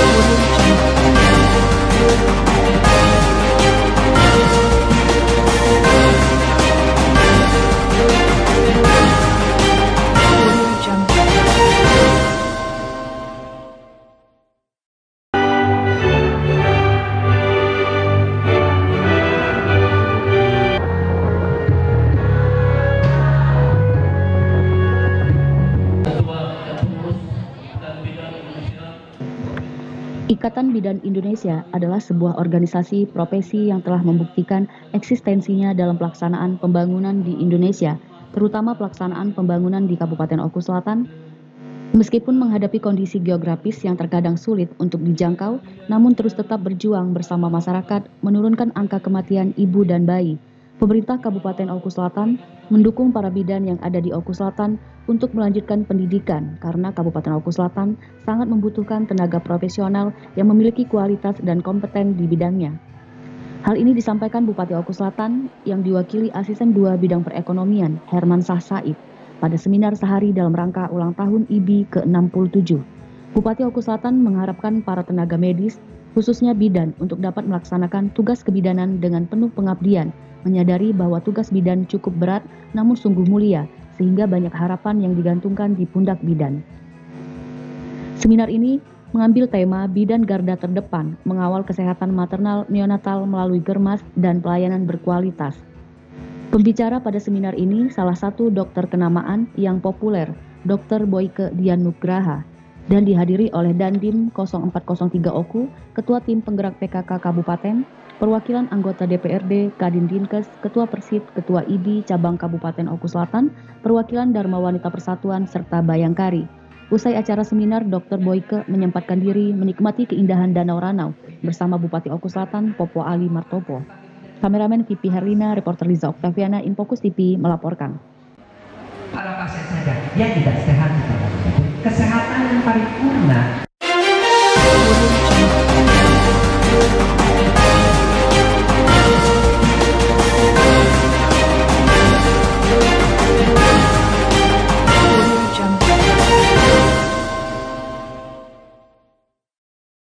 Ikatan Bidan Indonesia adalah sebuah organisasi profesi yang telah membuktikan eksistensinya dalam pelaksanaan pembangunan di Indonesia, terutama pelaksanaan pembangunan di Kabupaten Oku Selatan. Meskipun menghadapi kondisi geografis yang terkadang sulit untuk dijangkau, namun terus tetap berjuang bersama masyarakat menurunkan angka kematian ibu dan bayi. Pemerintah Kabupaten Oku Selatan mendukung para bidan yang ada di Oku Selatan untuk melanjutkan pendidikan karena Kabupaten Oku Selatan sangat membutuhkan tenaga profesional yang memiliki kualitas dan kompeten di bidangnya. Hal ini disampaikan Bupati Oku Selatan yang diwakili Asisten 2 Bidang Perekonomian Herman Syah Said pada seminar sehari dalam rangka ulang tahun IBI ke-67. Bupati Oku Selatan mengharapkan para tenaga medis, khususnya bidan, untuk dapat melaksanakan tugas kebidanan dengan penuh pengabdian, menyadari bahwa tugas bidan cukup berat namun sungguh mulia, sehingga banyak harapan yang digantungkan di pundak bidan. Seminar ini mengambil tema Bidan Garda Terdepan, mengawal kesehatan maternal neonatal melalui Germas dan pelayanan berkualitas. Pembicara pada seminar ini salah satu dokter kenamaan yang populer, Dr. Boyke Dian Nugraha, dan dihadiri oleh Dandim 0403 Oku, Ketua Tim Penggerak PKK Kabupaten, perwakilan anggota DPRD, Kadin Dinkes, Ketua Persid, Ketua IBI Cabang Kabupaten Oku Selatan, perwakilan Dharma Wanita Persatuan, serta Bayangkari. Usai acara seminar, Dr. Boyke menyempatkan diri menikmati keindahan Danau Ranau bersama Bupati Oku Selatan, Popo Ali Martopo. Kameramen Vivi Herlina, reporter Liza Oktaviana, Infocus TV melaporkan. Para pasien saja yang tidak sehat, kesehatan yang paripurna